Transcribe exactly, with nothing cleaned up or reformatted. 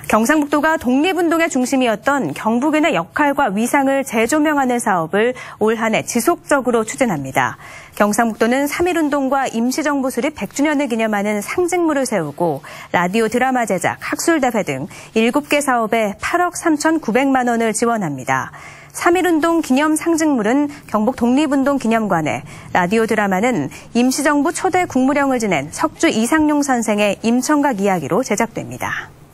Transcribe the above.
경상북도가 독립운동의 중심이었던 경북인의 역할과 위상을 재조명하는 사업을 올 한 해 지속적으로 추진합니다. 경상북도는 삼일운동과 임시정부 수립 백 주년을 기념하는 상징물을 세우고 라디오 드라마 제작, 학술대회 등 일곱 개 사업에 팔억 삼천구백만 원을 지원합니다. 삼일운동 기념 상징물은 경북 독립운동 기념관에, 라디오 드라마는 임시정부 초대 국무령을 지낸 석주 이상용 선생의 임청각 이야기로 제작됩니다.